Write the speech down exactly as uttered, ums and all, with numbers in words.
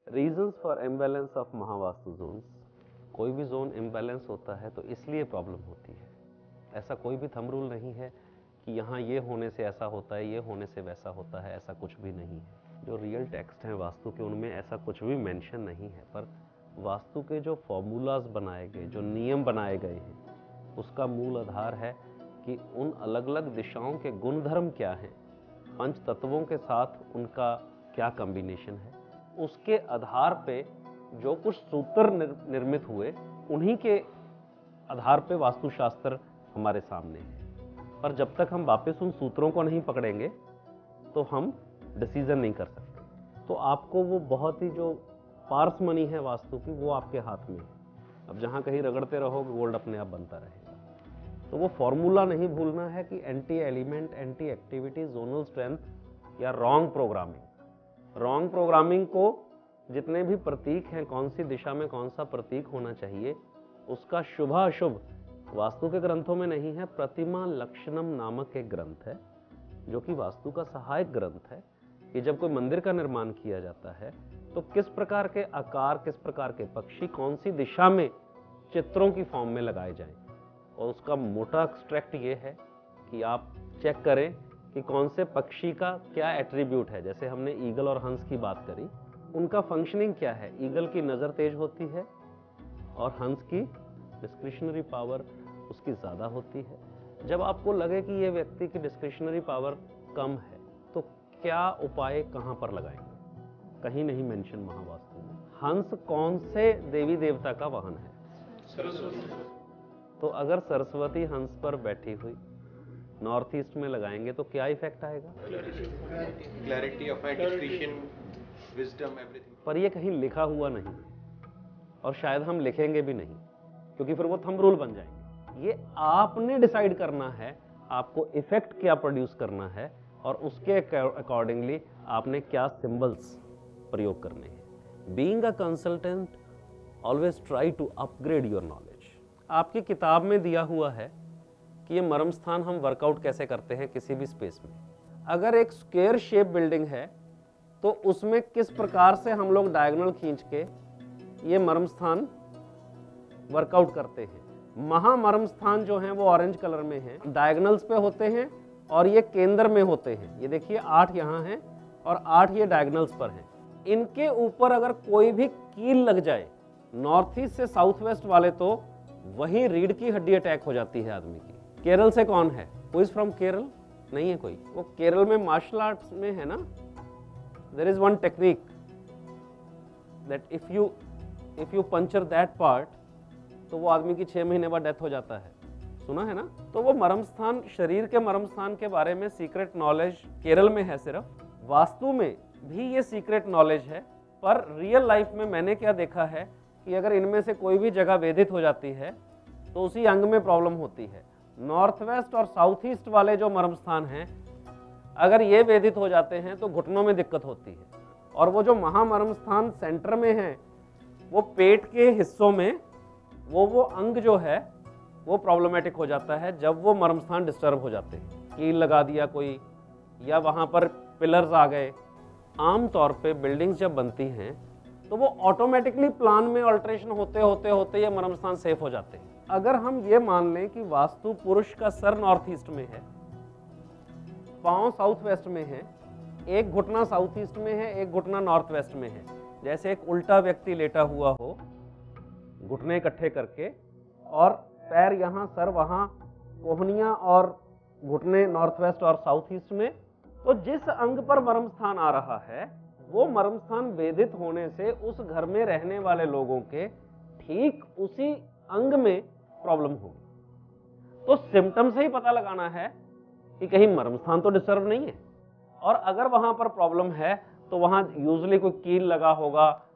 Reasons for imbalance of Mahavastu zones. कोई भी zone imbalance होता है तो इसलिए प्रॉब्लम होती है। ऐसा कोई भी थंब रूल नहीं है कि यहाँ ये होने से ऐसा होता है, ये होने से वैसा होता है, ऐसा कुछ भी नहीं है। जो रियल टेक्स्ट हैं वास्तु के उनमें ऐसा कुछ भी मेंशन नहीं है, पर वास्तु के जो फॉर्मूलाज बनाए गए, जो नियम बनाए गए हैं, उसका मूल आधार है कि उन अलग अलग दिशाओं के गुणधर्म क्या हैं, पंच तत्वों के साथ उनका क्या कॉम्बिनेशन है, उसके आधार पे जो कुछ सूत्र निर्मित हुए उन्हीं के आधार पे वास्तुशास्त्र हमारे सामने है। पर जब तक हम वापस उन सूत्रों को नहीं पकड़ेंगे तो हम डिसीजन नहीं कर सकते। तो आपको वो बहुत ही जो पार्समनी है वास्तु की, वो आपके हाथ में है। अब जहाँ कहीं रगड़ते रहोगे गोल्ड अपने आप बनता रहेगा। तो वो फॉर्मूला नहीं भूलना है कि anti element, anti activity, zonal strength या रॉन्ग प्रोग्रामिंग। रॉन्ग प्रोग्रामिंग को जितने भी प्रतीक हैं, कौन सी दिशा में कौन सा प्रतीक होना चाहिए, उसका शुभाशुभ वास्तु के ग्रंथों में नहीं है। प्रतिमा लक्षणम नामक एक ग्रंथ है जो कि वास्तु का सहायक ग्रंथ है कि जब कोई मंदिर का निर्माण किया जाता है तो किस प्रकार के आकार, किस प्रकार के पक्षी कौन सी दिशा में चित्रों की फॉर्म में लगाए जाएं। और उसका मोटा एक्सट्रैक्ट ये है कि आप चेक करें कि कौन से पक्षी का क्या एट्रीब्यूट है। जैसे हमने ईगल और हंस की बात करी, उनका फंक्शनिंग क्या है। ईगल की नज़र तेज होती है और हंस की डिस्क्रिशनरी पावर उसकी ज़्यादा होती है। जब आपको लगे कि ये व्यक्ति की डिस्क्रिशनरी पावर कम है तो क्या उपाय कहाँ पर लगाएंगे? कहीं नहीं मेंशन महावास्तु में। हंस कौन से देवी देवता का वाहन है? सरस्वती। तो अगर सरस्वती हंस पर बैठी हुई नॉर्थ ईस्ट में लगाएंगे तो क्या इफेक्ट आएगा? Clarity of discretion, wisdom, everything. पर ये कहीं लिखा हुआ नहीं और शायद हम लिखेंगे भी नहीं, क्योंकि फिर वो थंब रूल बन जाएंगे। ये आपने डिसाइड करना है आपको इफेक्ट क्या प्रोड्यूस करना है और उसके अकॉर्डिंगली आपने क्या सिंबल्स प्रयोग करने हैं। Being a consultant, always try to upgrade your knowledge. आपकी किताब में दिया हुआ है कि ये मर्म स्थान हम वर्कआउट कैसे करते हैं किसी भी स्पेस में। अगर एक स्क्वायर शेप बिल्डिंग है तो उसमें किस प्रकार से हम लोग डायगोनल खींच के ये मर्म स्थान वर्कआउट करते हैं। महामर्म स्थान जो हैं वो ऑरेंज कलर में हैं, डायगोनल्स पे होते हैं और ये केंद्र में होते हैं। ये देखिए आठ यहाँ हैं और आठ ये डायगोनल्स पर हैं। इनके ऊपर अगर कोई भी कील लग जाए नॉर्थ ईस्ट से साउथ वेस्ट वाले, तो वही रीढ़ की हड्डी अटैक हो जाती है आदमी की। केरल से कौन है? Who is from Kerala? नहीं है कोई। वो केरल में मार्शल आर्ट्स में है ना, there is one technique that if you if you puncture that part तो वो आदमी की छह महीने बाद डेथ हो जाता है। सुना है ना? तो वो मर्म स्थान, शरीर के मर्म स्थान के बारे में सीक्रेट नॉलेज केरल में है सिर्फ। वास्तु में भी ये सीक्रेट नॉलेज है, पर रियल लाइफ में मैंने क्या देखा है कि अगर इनमें से कोई भी जगह वेदित हो जाती है तो उसी अंग में प्रॉब्लम होती है। नॉर्थ वेस्ट और साउथ ईस्ट वाले जो मर्म स्थान हैं, अगर ये वेदित हो जाते हैं तो घुटनों में दिक्कत होती है। और वो जो महामर्म स्थान सेंटर में है, वो पेट के हिस्सों में वो वो अंग जो है वो प्रॉब्लमेटिक हो जाता है जब वो मर्म स्थान डिस्टर्ब हो जाते हैं। कील लगा दिया कोई, या वहाँ पर पिलर्स आ गए। आम तौर पे बिल्डिंग्स जब बनती हैं तो वो ऑटोमेटिकली प्लान में अल्टरेशन होते होते होते ये मर्म स्थान सेफ हो जाते हैं। अगर हम ये मान लें कि वास्तु पुरुष का सर नॉर्थ ईस्ट में है, पाँव साउथ वेस्ट में है, एक घुटना साउथ ईस्ट में है, एक घुटना नॉर्थ वेस्ट में है, जैसे एक उल्टा व्यक्ति लेटा हुआ हो घुटने इकट्ठे करके और पैर यहाँ, सर वहाँ, कोहनियाँ और घुटने नॉर्थ वेस्ट और साउथ ईस्ट में, तो जिस अंग पर मर्म स्थान आ रहा है वो मर्म स्थान वेदित होने से उस घर में रहने वाले लोगों के ठीक उसी अंग में प्रॉब्लम होगी। तो सिम्टम से ही पता लगाना है कि कहीं मर्म स्थान तो डिस्टर्ब नहीं है। और अगर वहां पर प्रॉब्लम है तो वहां यूजुअली कोई कील लगा होगा